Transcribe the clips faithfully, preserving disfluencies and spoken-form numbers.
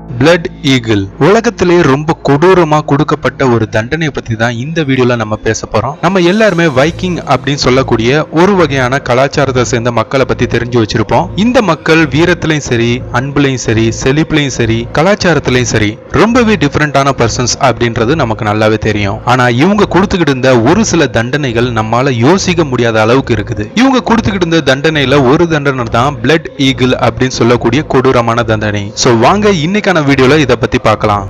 Blood eagle உலகத்திலே ரொம்ப கொடூரமா கொடுக்கப்பட்ட ஒரு தண்டனை பத்தி தான் இந்த வீடியோல நம்ம பேச போறோம். நம்ம எல்லாருமே வைக்கிங் அப்படின்னு சொல்லக்கூடிய ஒரு வகையான கலாச்சாரத்தை சேர்ந்த மக்களை பத்தி தெரிஞ்சு வச்சிருப்போம். இந்த மக்கள் வீரத்திலையும் சரி, அன்புலையும் சரி, செழிப்புலையும் சரி, கலாச்சாரத்திலையும் சரி ரொம்பவே டிஃபரெண்டான பர்சன்ஸ் அப்படின்றது நமக்கு நல்லாவே தெரியும். ஆனா இவங்க கொடுத்துக்கிட்டு இருந்த ஒரு சில தண்டனைகள் நம்மால யோசிக்க முடியாத அளவுக்கு இருக்குது. இவங்க கொடுத்துக்கிட்டு இருந்த தண்டனையில ஒரு தண்டனை தான் பிளட் ஈகிள் அப்படின்னு சொல்லக்கூடிய கொடூரமான தண்டனை. சோ வாங்க இன்னைக்கான வீடியோல இத பத்தி பார்க்கலாம்.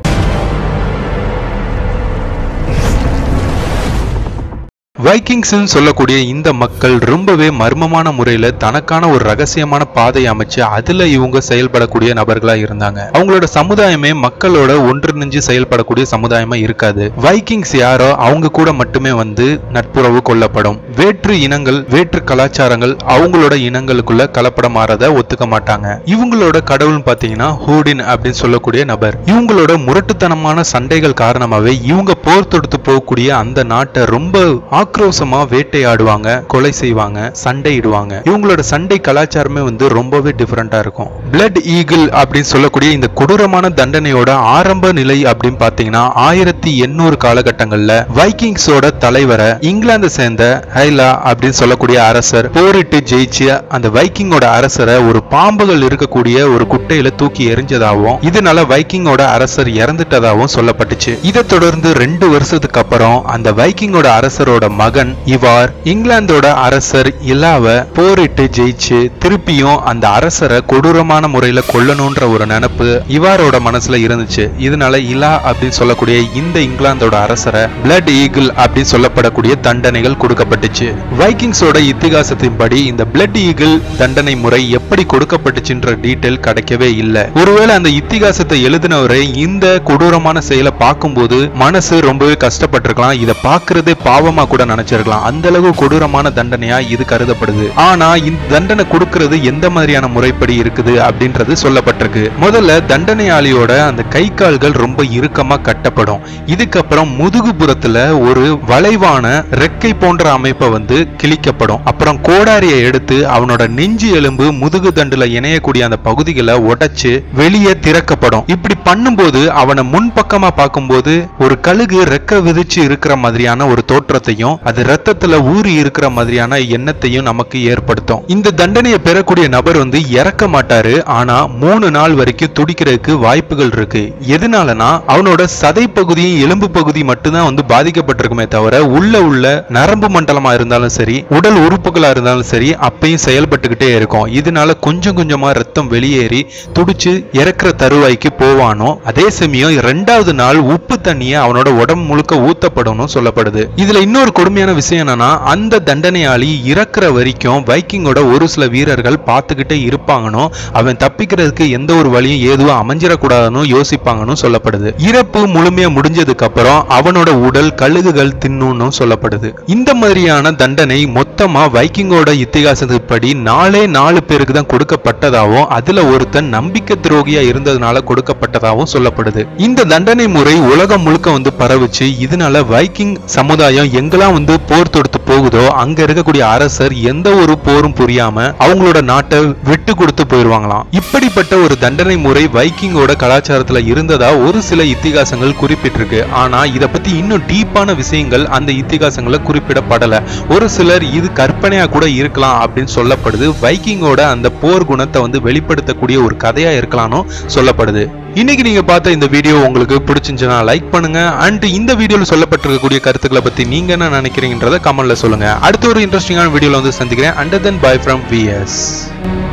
வைக்கிங்ஸ் சொல்லக்கூடிய இந்த மக்கள் ரொம்பவே மர்மமான முறையில தனக்கான ஒரு ரகசியமான பாதையை அமைச்சு அதுல இவங்க செயல்படக்கூடிய நபர்களா இருந்தாங்க. அவங்களோட சமுதாயமே மக்களோட ஒன்றிணைஞ்சு செயல்படக்கூடிய சமுதாயமா இருக்காது. வைக்கிங்ஸ் யாரோ அவங்க கூட மட்டுமே வந்து நட்புறவு கொள்ளப்படும். வேற்று இனங்கள், வேற்று கலாச்சாரங்கள் அவங்களோட இனங்களுக்குள்ள கலப்படமாறத ஒத்துக்க மாட்டாங்க. இவங்களோட கடவுள்னு பாத்தீங்கன்னா ஹூடின் அப்படின்னு சொல்லக்கூடிய நபர். இவங்களோட முரட்டுத்தனமான சண்டைகள் காரணமாவே இவங்க போர் தொடுத்து போகக்கூடிய அந்த நாட்டை ரொம்ப ஆக்ரோஷமா வேட்டையாடுவாங்க, கொலை செய்வாங்க, சண்டையிடுவாங்க. இவங்களோட சண்டை கலாச்சாரமே வந்து ரொம்பவே டிஃபரெண்டா இருக்கும். பிளட் ஈகிள் அப்படின்னு சொல்லக்கூடிய இந்த கொடூரமான தண்டனையோட ஆரம்ப நிலை அப்படின்னு பாத்தீங்கன்னா ஆயிரத்தி எண்ணூறு காலகட்டங்கள்ல வைக்கிங்ஸோட தலைவரை இங்கிலாந்து சேர்ந்த ஹைலா அப்படின்னு சொல்லக்கூடிய அரசர் போரிட்டு ஜெயிச்சு அந்த வைக்கிங்கோட அரசரை ஒரு பாம்புகள் இருக்கக்கூடிய ஒரு குட்டையில தூக்கி எரிஞ்சதாகவும் இதனால வைக்கிங்கோட அரசர் இறந்துட்டதாகவும் சொல்லப்பட்டுச்சு. இதை தொடர்ந்து ரெண்டு வருஷத்துக்கு அப்புறம் அந்த வைக்கிங்கோட அரசரோட மகன் இவார் இங்கிலாந்தோட அரசர் இலாவை போரிட்டு ஜெயிச்சு திருப்பியும் அந்த அரசரை கொடூரமான முறையில கொல்லணும்ன்ற ஒரு நினைப்பு இவாரோட மனசுல இருந்துச்சு. இதனால இலா அப்படின்னு சொல்லக்கூடிய இந்த இங்கிலாந்தோட அரசரை பிளட் ஈகிள் அப்படின்னு சொல்லப்படக்கூடிய தண்டனைகள் கொடுக்கப்பட்டுச்சு. வைக்கிங்ஸோட இத்திகாசத்தின்படி இந்த பிளட் ஈகிள் தண்டனை முறை எப்படி கொடுக்கப்பட்டுச்சுன்ற டீடைல் கிடைக்கவே இல்லை. ஒருவேளை அந்த இத்திகாசத்தை எழுதினவரை இந்த கொடூரமான செயலை பார்க்கும்போது மனசு ரொம்பவே கஷ்டப்பட்டிருக்கலாம். இதை பார்க்கறதே பாவமா கூட நினைச்சிருக்கலாம். அந்த அளவு கொடூரமான தண்டனையா இது கருதப்படுது. ஆனா இந்த தண்டனை கொடுக்கிறது எந்த மாதிரியான முறைப்படி இருக்குது அப்படின்றது சொல்லப்பட்டிருக்கு. முதல்ல தண்டனையாளியோட அந்த கை கால்கள் ரொம்ப இறுக்கமா கட்டப்படும். இதுக்கப்புறம் முதுகுபுறத்துல ஒரு வளைவான ரெக்கை போன்ற அமைப்பை வந்து கிழிக்கப்படும். அப்புறம் கோடாரியை எடுத்து அவனோட நெஞ்சு எலும்பு முதுகு தண்டுல இணையக்கூடிய அந்த பகுதிகளை உடைச்சு வெளியே திறக்கப்படும். இப்படி பண்ணும்போது அவனை முன்பக்கமா பார்க்கும்போது ஒரு கழுகு ரெக்க விதிச்சு இருக்கிற மாதிரியான ஒரு தோற்றத்தையும் அது ரத்தத்துல ஊறி இருக்கிற மாதிரியான எண்ணத்தையும் நமக்கு ஏற்படுத்தும். இந்த தண்டனையை பெறக்கூடிய நபர் வந்து இறக்க மாட்டாரு. ஆனா மூணு நாள் வரைக்கும் துடிக்கிறதுக்கு வாய்ப்புகள் இருக்கு. எதனாலனா அவனோட சதை பகுதியும் எலும்பு பகுதி மட்டும்தான் வந்து பாதிக்கப்பட்டிருக்குமே தவிர உள்ள உள்ள நரம்பு மண்டலமா இருந்தாலும் சரி, உடல் உறுப்புகளா இருந்தாலும் சரி அப்பயும் செயல்பட்டுக்கிட்டே இருக்கும். இதனால கொஞ்சம் கொஞ்சமா ரத்தம் வெளியேறி துடிச்சு இறக்குற தருவாய்க்கு போவானோ. அதே சமயம் இரண்டாவது நாள் உப்பு தண்ணியை அவனோட உடம்பு முழுக்க ஊத்தப்படணும் சொல்லப்படுது. இதுல இன்னொரு கொடுமையான விஷயம் என்னன்னா அந்த தண்டனையாளி இறக்குற வரைக்கும் வைக்கிங்கோட ஒரு சில வீரர்கள் பார்த்துக்கிட்டே இருப்பாங்கன்னு, அவன் தப்பிக்கிறதுக்கு எந்த ஒரு வழியும் ஏதுவும் அமைஞ்சிடக்கூடாதுன்னு யோசிப்பாங்கன்னு சொல்லப்படுது. இறப்பு முழுமையா முடிஞ்சதுக்கு அப்புறம் அவனோட உடல் கழுகுகள் தின்னுன்னு சொல்லப்படுது. இந்த மாதிரியான தண்டனை மொத்தமா வைக்கிங்கோட இத்திகாசப்படி நாலே நாலு பேருக்கு தான் கொடுக்கப்பட்டதாகவும் அதுல ஒருத்தன் நம்பிக்கை துரோகியா இருந்ததுனால கொடுக்கப்பட்டதாகவும் சொல்லப்படுது. இந்த தண்டனை முறை உலகம் முழுக்க வந்து பரவுச்சு. இதனால வைக்கிங் சமுதாயம் எங்கெல்லாம் வந்து போர் தொடுத்து போகுதோ அங்க இருக்கக்கூடிய அரசர் எந்த ஒரு போரும் புரியாம அவங்களோட நாட்டை விட்டு கொடுத்து போயிருவாங்களாம். இப்படிப்பட்ட ஒரு தண்டனை முறை வைக்கிங்கோட கலாச்சாரத்துல இருந்ததா ஒரு சில இத்திகாசங்கள் குறிப்பிட்டிருக்கு. ஆனா இத பத்தி இன்னும் டீப்பான விஷயங்கள் அந்த இத்திகாசங்களை குறிப்பிடப்படல. ஒரு சிலர் இது கற்பனையா கூட இருக்கலாம் அப்படின்னு சொல்லப்படுது. வைக்கிங்கோட அந்த போர் குணத்தை வந்து வெளிப்படுத்தக்கூடிய ஒரு கதையா இருக்கலாம்னு சொல்லப்படுது. இன்னைக்கு நீங்க பார்த்த இந்த வீடியோ உங்களுக்கு பிடிச்சிருந்துச்சுன்னா லைக் பண்ணுங்க. அண்ட் இந்த வீடியோல சொல்லப்பட்டிருக்கக்கூடிய கருத்துக்களை பத்தி நீங்க என்ன நினைக்கிறீங்கன்றத கமெண்ட்ல சொல்லுங்க. அடுத்த ஒரு இன்ட்ரெஸ்டிங்கான வீடியோல வந்து சந்திக்கிறேன். Until then bye from vs.